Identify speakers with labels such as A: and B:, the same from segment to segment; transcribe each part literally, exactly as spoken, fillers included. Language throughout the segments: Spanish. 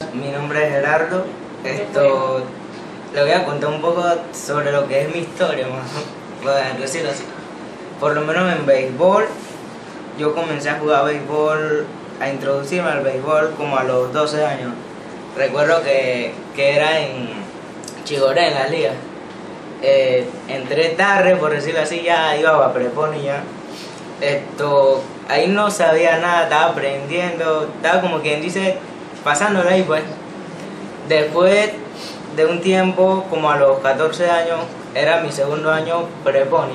A: mi nombre es Gerardo. Esto le voy a contar un poco sobre lo que es mi historia, más bueno, decirlo así. Por lo menos en béisbol, yo comencé a jugar béisbol, a introducirme al béisbol como a los doce años. Recuerdo que, que era en Chigoré, en las ligas. Eh, entré tarde, por decirlo así, ya iba a prepone ya. Esto, ahí no sabía nada, estaba aprendiendo, estaba como quien dice, pasándolo ahí pues. Después de un tiempo, como a los catorce años, era mi segundo año prepone.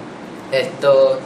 A: Esto,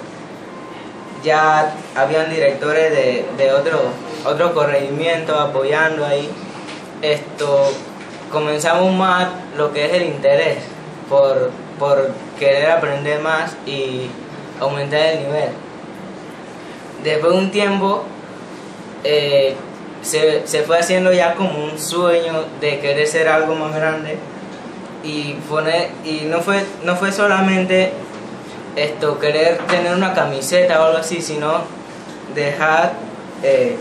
A: ya habían directores de, de otro, otro corregimiento apoyando ahí. Esto, comenzamos más lo que es el interés por, por querer aprender más y aumentar el nivel. Después de un tiempo eh, se, se fue haciendo ya como un sueño de querer ser algo más grande y, poner, y no, fue, no fue solamente esto, querer tener una camiseta o algo así, sino dejar eh,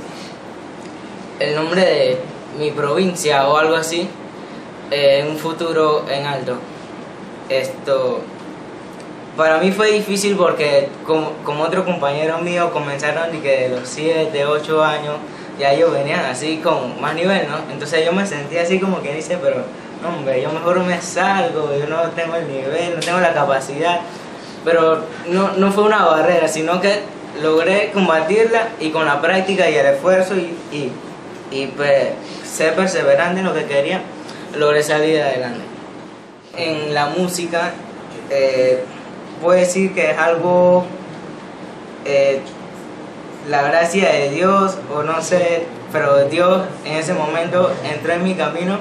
A: el nombre de mi provincia o algo así eh, en un futuro en alto. Esto, para mí fue difícil porque como, como otros compañeros míos comenzaron de que de los siete, ocho años, ya ellos venían así con más nivel, ¿no? Entonces yo me sentía así como que dice, pero no, hombre, yo mejor me salgo, yo no tengo el nivel, no tengo la capacidad. Pero no, no fue una barrera, sino que logré combatirla y con la práctica y el esfuerzo y, y, y pues ser perseverante en lo que quería, logré salir adelante. En la música, eh, puedo decir que es algo, eh, la gracia de Dios, o no sé, pero Dios en ese momento entró en mi camino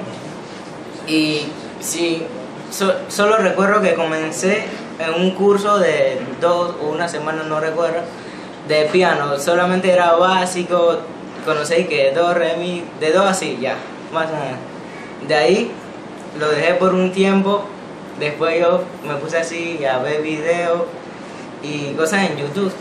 A: y sí, so, solo recuerdo que comencé en un curso de dos o una semana, no recuerdo, de piano. Solamente era básico, conocéis que do, re, mi, de do así, ya, más o menos. De ahí lo dejé por un tiempo, después yo me puse así a ver videos y cosas en YouTube.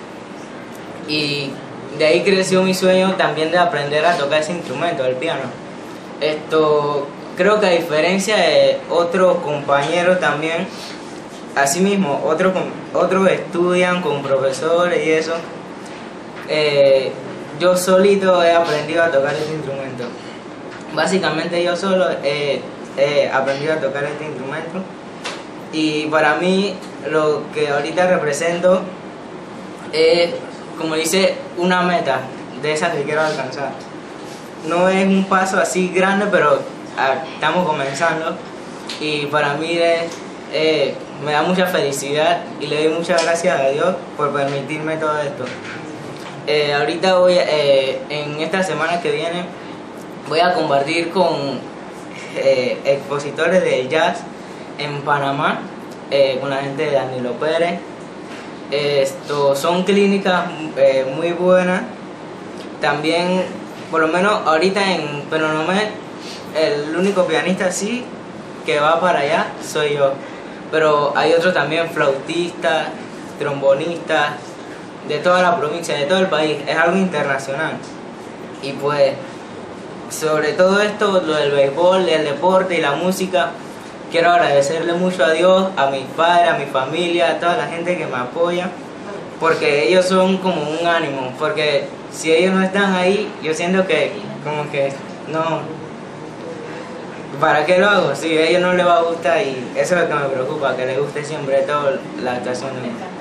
A: Y de ahí creció mi sueño también de aprender a tocar ese instrumento, el piano. Esto, creo que a diferencia de otros compañeros también, asimismo, otros otros estudian con profesores y eso. Eh, yo solito he aprendido a tocar este instrumento. Básicamente yo solo he, he aprendido a tocar este instrumento. Y para mí lo que ahorita represento es, como dice, una meta de esas que quiero alcanzar. No es un paso así grande, pero ah, estamos comenzando. Y para mí es... Eh, me da mucha felicidad y le doy muchas gracias a Dios por permitirme todo esto. Eh, ahorita voy, eh, en esta semana que viene, voy a compartir con eh, expositores de jazz en Panamá, eh, con la gente de Danilo Pérez. Esto son clínicas eh, muy buenas. También, por lo menos ahorita en Penonomé, el único pianista así que va para allá soy yo. Pero hay otros también, flautistas, trombonistas, de toda la provincia, de todo el país. Es algo internacional. Y pues, sobre todo esto, lo del béisbol, el deporte y la música, quiero agradecerle mucho a Dios, a mis padres, a mi familia, a toda la gente que me apoya, porque ellos son como un ánimo. Porque si ellos no están ahí, yo siento que como que no... ¿Para qué lo hago? Si a ellos no les va a gustar, y eso es lo que me preocupa, que les guste siempre toda la actuación de mí.